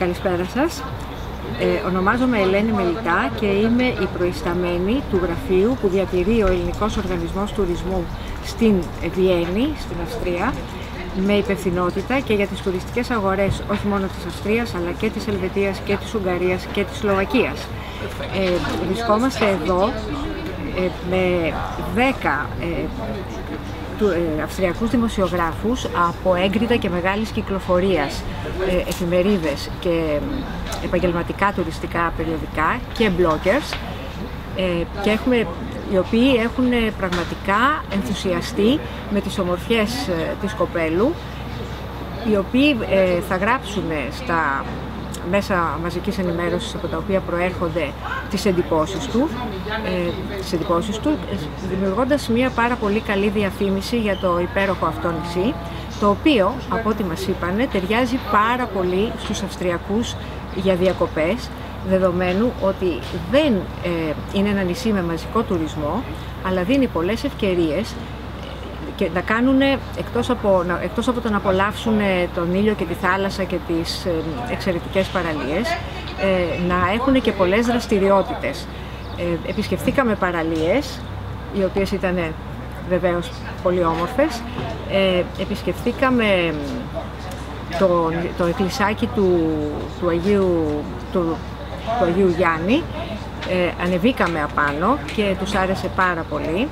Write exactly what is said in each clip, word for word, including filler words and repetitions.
Καλησπέρα σας. Ε, ονομάζομαι Ελένη Μελιτά και είμαι η προϊσταμένη του γραφείου που διατηρεί ο Ελληνικός Οργανισμός Τουρισμού στην Βιέννη, στην Αυστρία, με υπευθυνότητα και για τις τουριστικές αγορές όχι μόνο της Αυστρίας αλλά και της Ελβετίας και της Ουγγαρίας και της Σλοβακίας. Ε, βρισκόμαστε εδώ ε, με δέκα ε, ε, αυστριακούς δημοσιογράφους από έγκριτα και μεγάλης κυκλοφορίας ε, εφημερίδες και επαγγελματικά τουριστικά περιοδικά και bloggers ε, και έχουμε, οι οποίοι έχουν πραγματικά ενθουσιαστεί με τις ομορφιές ε, της κοπέλου, οι οποίοι ε, θα γράψουν στα μέσα μαζικής ενημέρωσης από τα οποία προέρχονται τις εντυπώσεις του, ε, τις εντυπώσεις του, δημιουργώντας μια πάρα πολύ καλή διαφήμιση για το υπέροχο αυτό νησί, το οποίο, από ό,τι μας είπανε, ταιριάζει πάρα πολύ στους Αυστριακούς για διακοπές, δεδομένου ότι δεν ε, είναι ένα νησί με μαζικό τουρισμό, αλλά δίνει πολλές ευκαιρίες και να κάνουν, εκτός από, εκτός από το να απολαύσουν τον ήλιο και τη θάλασσα και τις εξαιρετικές παραλίες, να έχουν και πολλές δραστηριότητες. Επισκεφθήκαμε παραλίες, οι οποίες ήταν βεβαίως πολύ όμορφες. Επισκεφθήκαμε το, το εκκλησάκι του, του, Αγίου, του, του Αγίου Γιάννη. Ανεβήκαμε απάνω και τους άρεσε πάρα πολύ.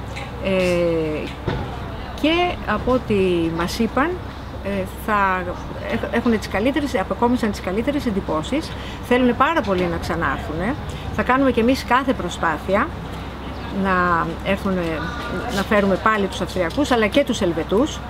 Και από ό,τι μας είπαν, θα έχουν τις καλύτερες, αποκόμισαν τις καλύτερες εντυπώσεις, θέλουν πάρα πολύ να ξανάρθουν. Θα κάνουμε και εμείς κάθε προσπάθεια να, έρθουν, να φέρουμε πάλι τους Αυστριακούς αλλά και τους Ελβετούς,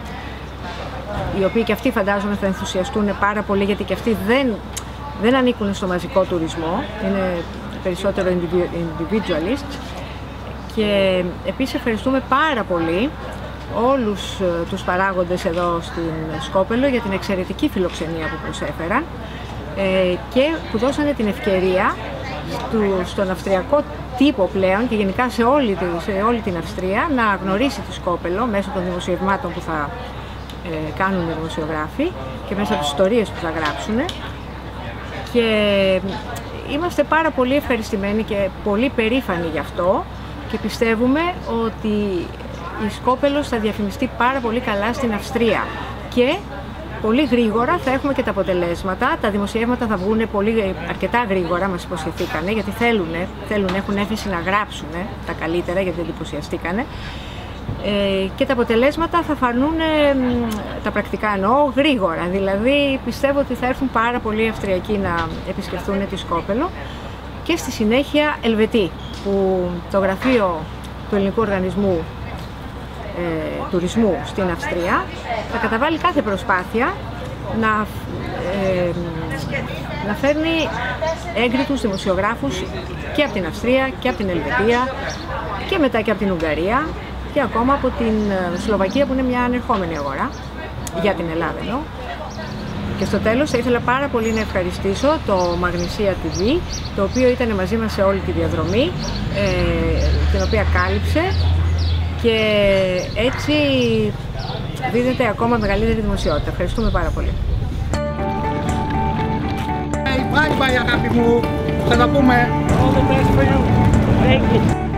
οι οποίοι και αυτοί φαντάζομαι θα ενθουσιαστούν πάρα πολύ, γιατί και αυτοί δεν, δεν ανήκουν στο μαζικό τουρισμό, είναι περισσότερο individualists. Και επίσης ευχαριστούμε πάρα πολύ όλους τους παράγοντες εδώ στην Σκόπελο για την εξαιρετική φιλοξενία που προσέφεραν και που δώσανε την ευκαιρία στον αυστριακό τύπο πλέον και γενικά σε όλη, σε όλη την Αυστρία να γνωρίσει τη Σκόπελο μέσω των δημοσιευμάτων που θα κάνουν οι δημοσιογράφοι και μέσα από τις ιστορίες που θα γράψουν. Και είμαστε πάρα πολύ ευχαριστημένοι και πολύ περήφανοι γι' αυτό και πιστεύουμε ότι η Σκόπελος θα διαφημιστεί πάρα πολύ καλά στην Αυστρία και πολύ γρήγορα θα έχουμε και τα αποτελέσματα. Τα δημοσιεύματα θα βγουν πολύ, αρκετά γρήγορα, μας υποσχεθήκανε, γιατί θέλουν, θέλουν, έχουν έφεση να γράψουν τα καλύτερα, γιατί εντυπωσιαστήκανε. Ε, και τα αποτελέσματα θα φανούν, τα πρακτικά εννοώ, γρήγορα. Δηλαδή πιστεύω ότι θα έρθουν πάρα πολλοί Αυστριακοί να επισκεφθούν τη Σκόπελο και στη συνέχεια Ελβετοί, που το γραφείο του Ελληνικού Οργανισμού Ε, τουρισμού στην Αυστρία θα καταβάλει κάθε προσπάθεια να, ε, να φέρνει έγκριτους δημοσιογράφους και από την Αυστρία και από την Ελβετία και μετά και από την Ουγγαρία και ακόμα από την Σλοβακία, που είναι μια ανερχόμενη αγορά για την Ελλάδα εννοώ. Και στο τέλος θα ήθελα πάρα πολύ να ευχαριστήσω το Magnesia τι βι, το οποίο ήταν μαζί μας σε όλη τη διαδρομή, ε, την οποία κάλυψε, και έτσι δίδεται ακόμα μεγαλύτερη δημοσιότητα. Ευχαριστούμε πάρα πολύ. Bye bye αγάπη μου, θα τα πούμε. All the best for you. Thank you.